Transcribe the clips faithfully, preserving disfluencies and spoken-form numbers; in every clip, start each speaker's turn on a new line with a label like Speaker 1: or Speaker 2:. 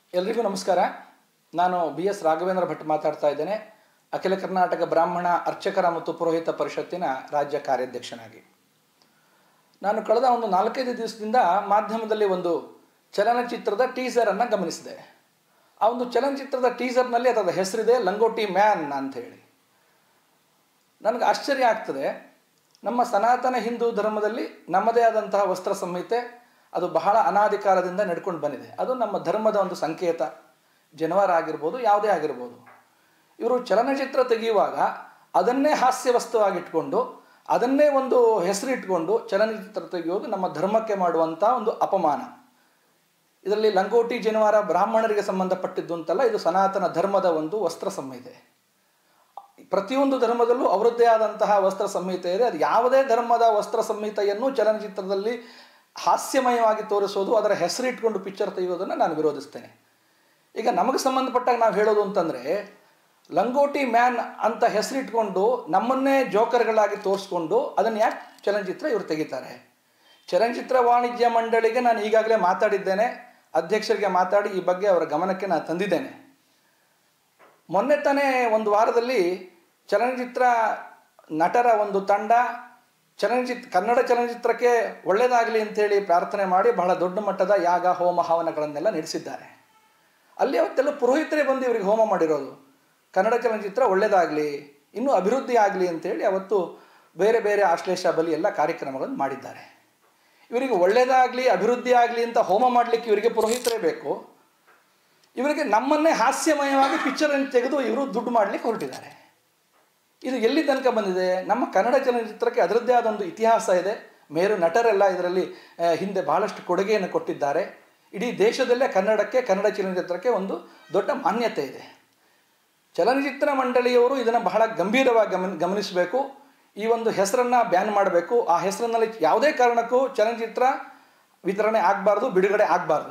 Speaker 1: ಎಲ್ರಿಗೂ ನಮಸ್ಕಾರ. ನಾನು ಬಿ ಎಸ್ ರಾಘವೇಂದ್ರ ಭಟ್ ಮಾತಾಡ್ತಾ ಇದ್ದೇನೆ. ಅಖಿಲ ಕರ್ನಾಟಕ ಬ್ರಾಹ್ಮಣ ಅರ್ಚಕರ ಮತ್ತು ಪುರೋಹಿತ ಪರಿಷತ್ತಿನ ರಾಜ್ಯ ಕಾರ್ಯಾಧ್ಯಕ್ಷನಾಗಿ. ನಾನು ಕಳೆದ ಒಂದು ನಾಲ್ಕೈದು ದಿವಸದಿಂದ ಮಾಧ್ಯಮದಲ್ಲಿ ಒಂದು ಚಲನಚಿತ್ರದ ಟೀಸರನ್ನು ಗಮನಿಸಿದೆ. ಆ ಒಂದು ಚಲನಚಿತ್ರದ ಟೀಸರ್ನಲ್ಲಿ ಅದರ ಹೆಸರಿದೆ ಲಂಗೋಟಿ ಮ್ಯಾನ್ ಅಂತ ಹೇಳಿ. ನನಗೆ ಆಶ್ಚರ್ಯ ಆಗ್ತದೆ. ನಮ್ಮ ಸನಾತನ ಹಿಂದೂ ಧರ್ಮದಲ್ಲಿ ನಮ್ಮದೇ ಆದಂತಹ ವಸ್ತ್ರ ಸಂಹಿತೆ ಅದು ಬಹಳ ಅನಾದಿ ಕಾಲದಿಂದ ನಡ್ಕೊಂಡು ಬಂದಿದೆ. ಅದು ನಮ್ಮ ಧರ್ಮದ ಒಂದು ಸಂಕೇತ. ಜನವಾರ ಆಗಿರ್ಬೋದು, ಯಾವುದೇ ಆಗಿರ್ಬೋದು. ಇವರು ಚಲನಚಿತ್ರ ತೆಗೆಯುವಾಗ ಅದನ್ನೇ ಹಾಸ್ಯ ವಸ್ತುವಾಗಿಟ್ಕೊಂಡು ಅದನ್ನೇ ಒಂದು ಹೆಸರಿಟ್ಕೊಂಡು ಚಲನಚಿತ್ರ ತೆಗೆಯೋದು ನಮ್ಮ ಧರ್ಮಕ್ಕೆ ಮಾಡುವಂಥ ಒಂದು ಅಪಮಾನ. ಇದರಲ್ಲಿ ಲಂಗೋಟಿ ಜನವಾರ ಬ್ರಾಹ್ಮಣರಿಗೆ ಸಂಬಂಧಪಟ್ಟಿದ್ದು ಅಂತಲ್ಲ, ಇದು ಸನಾತನ ಧರ್ಮದ ಒಂದು ವಸ್ತ್ರ ಸಂಹಿತೆ. ಪ್ರತಿಯೊಂದು ಧರ್ಮದಲ್ಲೂ ಅವರದ್ದೇ ಆದಂತಹ ವಸ್ತ್ರ ಸಂಹಿತೆ ಇದೆ. ಅದು ಯಾವುದೇ ಧರ್ಮದ ವಸ್ತ್ರ ಸಂಹಿತೆಯನ್ನು ಚಲನಚಿತ್ರದಲ್ಲಿ ಹಾಸ್ಯಮಯವಾಗಿ ತೋರಿಸೋದು, ಅದರ ಹೆಸರಿಟ್ಕೊಂಡು ಪಿಕ್ಚರ್ ತೆಗೆಯೋದನ್ನು ನಾನು ವಿರೋಧಿಸ್ತೇನೆ. ಈಗ ನಮಗೆ ಸಂಬಂಧಪಟ್ಟಾಗ ನಾವು ಹೇಳೋದು ಅಂತಂದರೆ, ಲಂಗೋಟಿ ಮ್ಯಾನ್ ಅಂತ ಹೆಸರಿಟ್ಕೊಂಡು ನಮ್ಮನ್ನೇ ಜೋಕರ್ಗಳಾಗಿ ತೋರಿಸ್ಕೊಂಡು ಅದನ್ನು ಯಾಕೆ ಚಲನಚಿತ್ರ ಇವರು ತೆಗಿತಾರೆ? ಚಲನಚಿತ್ರ ವಾಣಿಜ್ಯ ಮಂಡಳಿಗೆ ನಾನು ಈಗಾಗಲೇ ಮಾತಾಡಿದ್ದೇನೆ, ಅಧ್ಯಕ್ಷರಿಗೆ ಮಾತಾಡಿ ಈ ಬಗ್ಗೆ ಅವರ ಗಮನಕ್ಕೆ ನಾನು ತಂದಿದ್ದೇನೆ. ಮೊನ್ನೆ ತಾನೇ ಒಂದು ವಾರದಲ್ಲಿ ಚಲನಚಿತ್ರ ನಟರ ಒಂದು ತಂಡ ಚಲನಚಿತ್ರ ಕನ್ನಡ ಚಲನಚಿತ್ರಕ್ಕೆ ಒಳ್ಳೆಯದಾಗಲಿ ಅಂಥೇಳಿ ಪ್ರಾರ್ಥನೆ ಮಾಡಿ ಬಹಳ ದೊಡ್ಡ ಮಟ್ಟದ ಯಾಗ ಹೋಮ ಹವನಗಳನ್ನೆಲ್ಲ ನಡೆಸಿದ್ದಾರೆ. ಅಲ್ಲಿ ಅವತ್ತೆಲ್ಲ ಪುರೋಹಿತರೇ ಬಂದು ಇವರಿಗೆ ಹೋಮ ಮಾಡಿರೋದು. ಕನ್ನಡ ಚಲನಚಿತ್ರ ಒಳ್ಳೆಯದಾಗಲಿ, ಇನ್ನೂ ಅಭಿವೃದ್ಧಿ ಆಗಲಿ ಅಂಥೇಳಿ ಅವತ್ತು ಬೇರೆ ಬೇರೆ ಆಶ್ಲೇಷ ಬಲಿ ಎಲ್ಲ ಕಾರ್ಯಕ್ರಮಗಳನ್ನು ಮಾಡಿದ್ದಾರೆ. ಇವರಿಗೆ ಒಳ್ಳೆಯದಾಗಲಿ ಅಭಿವೃದ್ಧಿ ಆಗಲಿ ಅಂತ ಹೋಮ ಮಾಡಲಿಕ್ಕೆ ಇವರಿಗೆ ಪುರೋಹಿತರೇ ಬೇಕು. ಇವರಿಗೆ ನಮ್ಮನ್ನೇ ಹಾಸ್ಯಮಯವಾಗಿ ಪಿಕ್ಚರನ್ನು ತೆಗೆದು ಇವರು ದುಡ್ಡು ಮಾಡಲಿಕ್ಕೆ ಹೊರಟಿದ್ದಾರೆ. ಇದು ಎಲ್ಲಿ ತನಕ ಬಂದಿದೆ? ನಮ್ಮ ಕನ್ನಡ ಚಲನಚಿತ್ರಕ್ಕೆ ಅದರದ್ದೇ ಆದೊಂದು ಇತಿಹಾಸ ಇದೆ. ಮೇರು ನಟರೆಲ್ಲ ಇದರಲ್ಲಿ ಹಿಂದೆ ಬಹಳಷ್ಟು ಕೊಡುಗೆಯನ್ನು ಕೊಟ್ಟಿದ್ದಾರೆ. ಇಡೀ ದೇಶದಲ್ಲೇ ಕನ್ನಡಕ್ಕೆ, ಕನ್ನಡ ಚಲನಚಿತ್ರಕ್ಕೆ ಒಂದು ದೊಡ್ಡ ಮಾನ್ಯತೆ ಇದೆ. ಚಲನಚಿತ್ರ ಮಂಡಳಿಯವರು ಇದನ್ನು ಬಹಳ ಗಂಭೀರವಾಗಿ ಗಮನ ಗಮನಿಸಬೇಕು. ಈ ಒಂದು ಹೆಸರನ್ನು ಬ್ಯಾನ್ ಮಾಡಬೇಕು. ಆ ಹೆಸರಿನಲ್ಲಿ ಯಾವುದೇ ಕಾರಣಕ್ಕೂ ಚಲನಚಿತ್ರ ವಿತರಣೆ ಆಗಬಾರ್ದು, ಬಿಡುಗಡೆ ಆಗಬಾರ್ದು.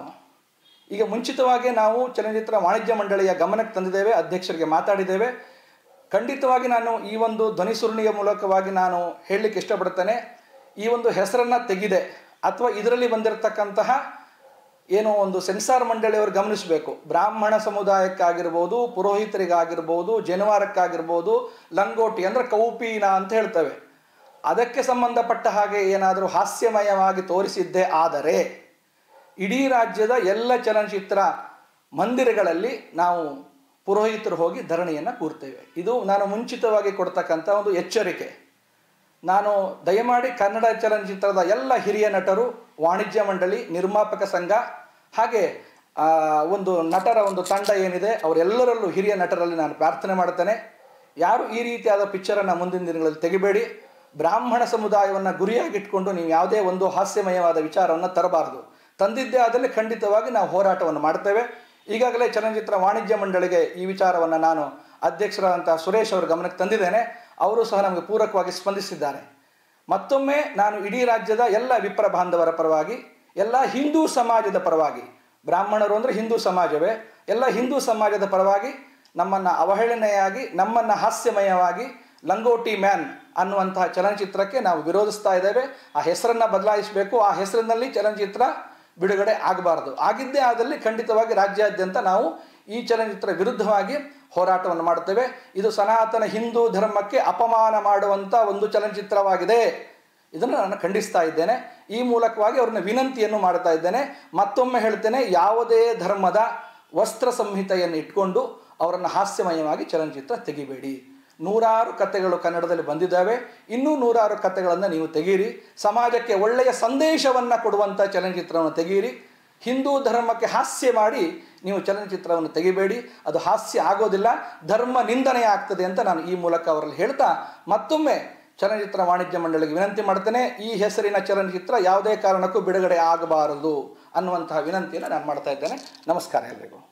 Speaker 1: ಈಗ ಮುಂಚಿತವಾಗಿ ನಾವು ಚಲನಚಿತ್ರ ವಾಣಿಜ್ಯ ಮಂಡಳಿಯ ಗಮನಕ್ಕೆ ತಂದಿದ್ದೇವೆ, ಅಧ್ಯಕ್ಷರಿಗೆ ಮಾತಾಡಿದ್ದೇವೆ. ಖಂಡಿತವಾಗಿ ನಾನು ಈ ಒಂದು ಧ್ವನಿಸುರುಣಿಯ ಮೂಲಕವಾಗಿ ನಾನು ಹೇಳಲಿಕ್ಕೆ ಇಷ್ಟಪಡ್ತೇನೆ, ಈ ಒಂದು ಹೆಸರನ್ನು ತೆಗೆದೆ ಅಥವಾ ಇದರಲ್ಲಿ ಬಂದಿರತಕ್ಕಂತಹ ಏನೋ ಒಂದು ಸೆನ್ಸಾರ್ ಮಂಡಳಿಯವರು ಗಮನಿಸಬೇಕು. ಬ್ರಾಹ್ಮಣ ಸಮುದಾಯಕ್ಕಾಗಿರ್ಬೋದು, ಪುರೋಹಿತರಿಗಾಗಿರ್ಬೋದು, ಜನವಾರಕ್ಕಾಗಿರ್ಬೋದು, ಲಂಗೋಟಿ ಅಂದರೆ ಕೌಪೀನ ಅಂತ ಹೇಳ್ತೇವೆ, ಅದಕ್ಕೆ ಸಂಬಂಧಪಟ್ಟ ಹಾಗೆ ಏನಾದರೂ ಹಾಸ್ಯಮಯವಾಗಿ ತೋರಿಸಿದ್ದೇ ಆದರೆ ಇಡೀ ರಾಜ್ಯದ ಎಲ್ಲ ಚಲನಚಿತ್ರ ಮಂದಿರಗಳಲ್ಲಿ ನಾವು ಪುರೋಹಿತರು ಹೋಗಿ ಧರಣಿಯನ್ನು ಕೂರ್ತೇವೆ. ಇದು ನಾನು ಮುಂಚಿತವಾಗಿ ಕೊಡ್ತಕ್ಕಂಥ ಒಂದು ಎಚ್ಚರಿಕೆ. ನಾನು ದಯಮಾಡಿ ಕನ್ನಡ ಚಲನಚಿತ್ರದ ಎಲ್ಲ ಹಿರಿಯ ನಟರು, ವಾಣಿಜ್ಯ ಮಂಡಳಿ, ನಿರ್ಮಾಪಕ ಸಂಘ, ಹಾಗೆ ಒಂದು ನಟರ ಒಂದು ತಂಡ ಏನಿದೆ ಅವರೆಲ್ಲರಲ್ಲೂ ಹಿರಿಯ ನಟರಲ್ಲಿ ನಾನು ಪ್ರಾರ್ಥನೆ ಮಾಡ್ತೇನೆ, ಯಾರು ಈ ರೀತಿಯಾದ ಪಿಕ್ಚರನ್ನು ಮುಂದಿನ ದಿನಗಳಲ್ಲಿ ತೆಗಿಬೇಡಿ. ಬ್ರಾಹ್ಮಣ ಸಮುದಾಯವನ್ನು ಗುರಿಯಾಗಿಟ್ಕೊಂಡು ನೀವು ಯಾವುದೇ ಒಂದು ಹಾಸ್ಯಮಯವಾದ ವಿಚಾರವನ್ನು ತರಬಾರದು. ತಂದಿದ್ದೇ ಆದಲ್ಲಿ ಖಂಡಿತವಾಗಿ ನಾವು ಹೋರಾಟವನ್ನು ಮಾಡ್ತೇವೆ. ಈಗಾಗಲೇ ಚಲನಚಿತ್ರ ವಾಣಿಜ್ಯ ಮಂಡಳಿಗೆ ಈ ವಿಚಾರವನ್ನು ನಾನು ಅಧ್ಯಕ್ಷರಾದಂಥ ಸುರೇಶ್ ಅವರ ಗಮನಕ್ಕೆ ತಂದಿದ್ದೇನೆ. ಅವರು ಸಹ ನಮಗೆ ಪೂರಕವಾಗಿ ಸ್ಪಂದಿಸಿದ್ದಾರೆ. ಮತ್ತೊಮ್ಮೆ ನಾನು ಇಡೀ ರಾಜ್ಯದ ಎಲ್ಲ ವಿಪ್ರ ಬಾಂಧವರ ಪರವಾಗಿ, ಎಲ್ಲ ಹಿಂದೂ ಸಮಾಜದ ಪರವಾಗಿ, ಬ್ರಾಹ್ಮಣರು ಅಂದರೆ ಹಿಂದೂ ಸಮಾಜವೇ, ಎಲ್ಲ ಹಿಂದೂ ಸಮಾಜದ ಪರವಾಗಿ ನಮ್ಮನ್ನು ಅವಹೇಳನೆಯಾಗಿ, ನಮ್ಮನ್ನು ಹಾಸ್ಯಮಯವಾಗಿ ಲಂಗೋಟಿ ಮ್ಯಾನ್ ಅನ್ನುವಂತಹ ಚಲನಚಿತ್ರಕ್ಕೆ ನಾವು ವಿರೋಧಿಸ್ತಾ ಇದ್ದೇವೆ. ಆ ಹೆಸರನ್ನು ಬದಲಾಯಿಸಬೇಕು. ಆ ಹೆಸರಿನಲ್ಲಿ ಚಲನಚಿತ್ರ ಬಿಡುಗಡೆ ಆಗಬಾರ್ದು. ಆಗಿದ್ದೇ ಆದಲ್ಲಿ ಖಂಡಿತವಾಗಿ ರಾಜ್ಯಾದ್ಯಂತ ನಾವು ಈ ಚಲನಚಿತ್ರ ವಿರುದ್ಧವಾಗಿ ಹೋರಾಟವನ್ನು ಮಾಡುತ್ತೇವೆ. ಇದು ಸನಾತನ ಹಿಂದೂ ಧರ್ಮಕ್ಕೆ ಅಪಮಾನ ಮಾಡುವಂಥ ಒಂದು ಚಲನಚಿತ್ರವಾಗಿದೆ. ಇದನ್ನು ನಾನು ಖಂಡಿಸ್ತಾ ಇದ್ದೇನೆ. ಈ ಮೂಲಕವಾಗಿ ಅವ್ರನ್ನ ವಿನಂತಿಯನ್ನು ಮಾಡ್ತಾ ಇದ್ದೇನೆ. ಮತ್ತೊಮ್ಮೆ ಹೇಳ್ತೇನೆ, ಯಾವುದೇ ಧರ್ಮದ ವಸ್ತ್ರ ಸಂಹಿತೆಯನ್ನು ಇಟ್ಕೊಂಡು ಅವರನ್ನು ಹಾಸ್ಯಮಯವಾಗಿ ಚಲನಚಿತ್ರ ತೆಗಿಬೇಡಿ. ನೂರಾರು ಕಥೆಗಳು ಕನ್ನಡದಲ್ಲಿ ಬಂದಿದ್ದಾವೆ. ಇನ್ನೂ ನೂರಾರು ಕಥೆಗಳನ್ನು ನೀವು ತೆಗೀರಿ. ಸಮಾಜಕ್ಕೆ ಒಳ್ಳೆಯ ಸಂದೇಶವನ್ನು ಕೊಡುವಂಥ ಚಲನಚಿತ್ರವನ್ನು ತೆಗೀರಿ. ಹಿಂದೂ ಧರ್ಮಕ್ಕೆ ಹಾಸ್ಯ ಮಾಡಿ ನೀವು ಚಲನಚಿತ್ರವನ್ನು ತೆಗಿಬೇಡಿ. ಅದು ಹಾಸ್ಯ ಆಗೋದಿಲ್ಲ, ಧರ್ಮ ನಿಂದನೆ ಆಗ್ತದೆ ಅಂತ ನಾನು ಈ ಮೂಲಕ ಅವರಲ್ಲಿ ಹೇಳ್ತಾ ಮತ್ತೊಮ್ಮೆ ಚಲನಚಿತ್ರ ವಾಣಿಜ್ಯ ಮಂಡಳಿಗೆ ವಿನಂತಿ ಮಾಡ್ತೇನೆ, ಈ ಹೆಸರಿನ ಚಲನಚಿತ್ರ ಯಾವುದೇ ಕಾರಣಕ್ಕೂ ಬಿಡುಗಡೆ ಆಗಬಾರದು ಅನ್ನುವಂತಹ ವಿನಂತಿಯನ್ನು ನಾನು ಮಾಡ್ತಾ ಇದ್ದೇನೆ. ನಮಸ್ಕಾರ ಎಲ್ರಿಗೂ.